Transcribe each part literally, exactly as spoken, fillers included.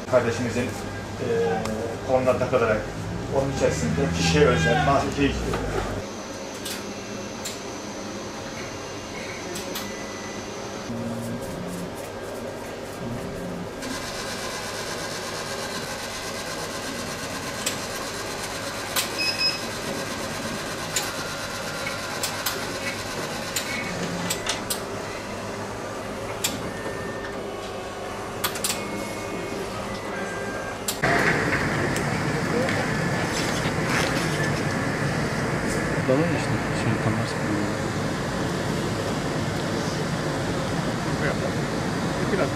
Kardeşimizin e, koluna takılarak onun içerisinde kişiye özel mahkeme Dalın işte. Şimdi tam nasıl biraz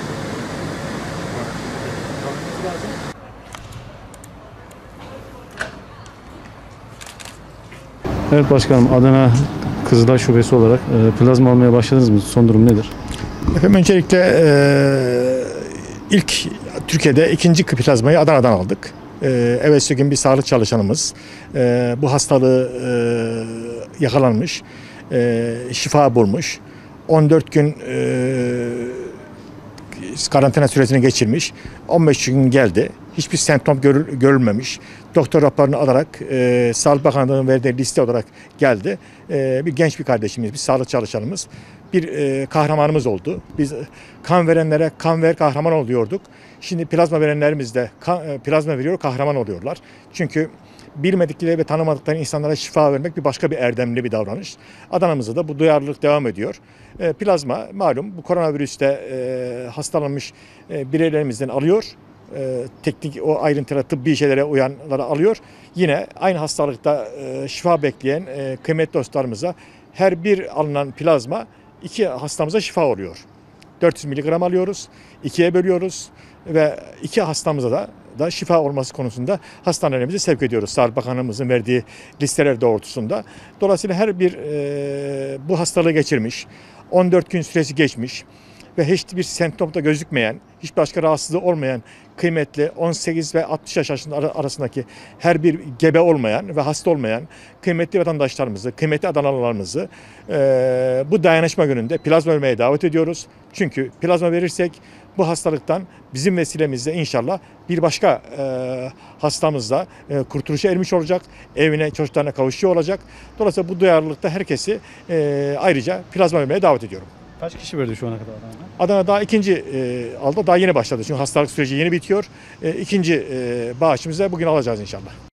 Evet başkanım, Adana Kızılay Şubesi olarak e, plazma almaya başladınız mı? Son durum nedir? Efendim öncelikle e, ilk Türkiye'de ikinci plazmayı Adana'dan aldık. E, evvelsi gün bir sağlık çalışanımız e, bu hastalığı e, yakalanmış, e, şifa bulmuş. on dört gün e, karantina süresini geçirmiş. on beş gün geldi. Hiçbir semptom görül, görülmemiş. Doktor raporunu alarak e, Sağlık Bakanlığı'nın verdiği liste olarak geldi. E, bir genç bir kardeşimiz, bir sağlık çalışanımız, bir e, kahramanımız oldu. Biz kan verenlere kan ver kahraman oluyorduk. Şimdi plazma verenlerimiz de kan, e, plazma veriyor, kahraman oluyorlar. Çünkü bilmedikleri ve tanımadıkları insanlara şifa vermek bir başka bir erdemli bir davranış. Adana'mızda da bu duyarlılık devam ediyor. E, plazma malum bu koronavirüste e, hastalanmış e, bireylerimizden alıyor. E, teknik o ayrıntılara, tıbbi şeylere uyanları alıyor. Yine aynı hastalıkta e, şifa bekleyen e, kıymetli dostlarımıza her bir alınan plazma iki hastamıza şifa oluyor. dört yüz miligram alıyoruz, ikiye bölüyoruz ve iki hastamıza da da şifa olması konusunda hastanelerimizi sevk ediyoruz. Sağlık Bakanlığımızın verdiği listeler doğrultusunda. Dolayısıyla her bir e, bu hastalığı geçirmiş, on dört gün süresi geçmiş ve hiçbir semptomda gözükmeyen, hiç başka rahatsızlığı olmayan kıymetli on sekiz ve altmış yaş arasındaki her bir gebe olmayan ve hasta olmayan kıymetli vatandaşlarımızı, kıymetli Adanalılarımızı e, bu dayanışma gününde plazma vermeye davet ediyoruz. Çünkü plazma verirsek bu hastalıktan bizim vesilemizle inşallah bir başka e, hastamızla e, kurtuluşa ermiş olacak, evine, çocuklarına kavuşuyor olacak. Dolayısıyla bu duyarlılıkta herkesi e, ayrıca plazma vermeye davet ediyorum. Kaç kişi verdi şu ana kadar Adana'da? Adana daha ikinci e, aldı, daha yeni başladı çünkü hastalık süreci yeni bitiyor. E, ikinci e, bağışımızı bugün alacağız inşallah.